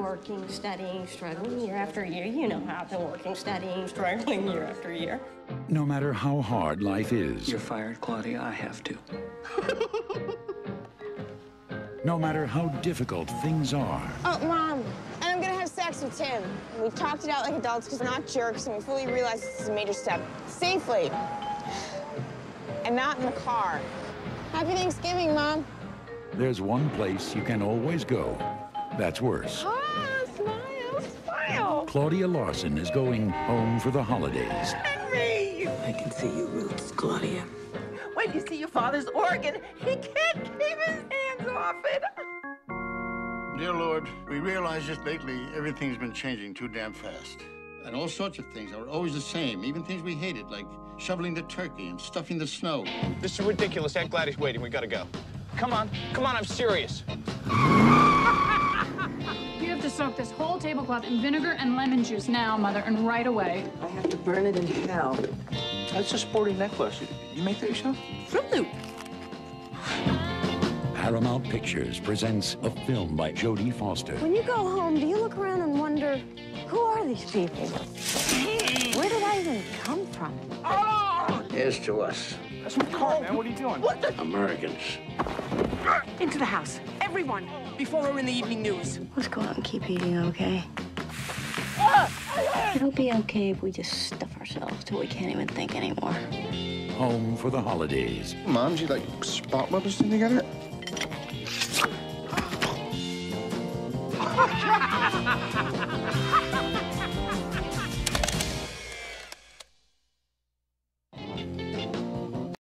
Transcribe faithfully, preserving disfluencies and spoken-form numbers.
working, studying, struggling year after year. You know how I've been working, studying, struggling year after year. No matter how hard life is. You're fired, Claudia. I have to. No matter how difficult things are. Oh, Mom, and I'm gonna have sex with Tim. We talked it out like adults because we're not jerks, and we fully realize this is a major step. Safely. And not in the car. Happy Thanksgiving, Mom. There's one place you can always go. That's worse. Ah, smile, smile. Claudia Larson is going home for the holidays. Henry! I can see your roots, Claudia. When you see your father's organ, he can't keep his hands off it. Dear Lord, we realize just lately everything's been changing too damn fast. And all sorts of things are always the same, even things we hated, like shoveling the turkey and stuffing the snow. This is ridiculous. Aunt Gladys waiting. We gotta go. Come on. Come on, I'm serious. You have to soak this whole tablecloth in vinegar and lemon juice now, Mother, and right away. I have to burn it in hell. That's a sporty necklace. You make that yourself? Fruit Loop. Paramount Pictures presents a film by Jodie Foster. When you go home, do you look around and wonder, who are these people? Where did I even come from? Oh! Here's to us. That's my car, man. What are you doing? What the? Americans. Into the house. Everyone. Before we're in the evening news. Let's go out and keep eating, okay? It'll be okay if we just stuff ourselves till we can't even think anymore. Home for the holidays. Mom, do you like spot weapons together?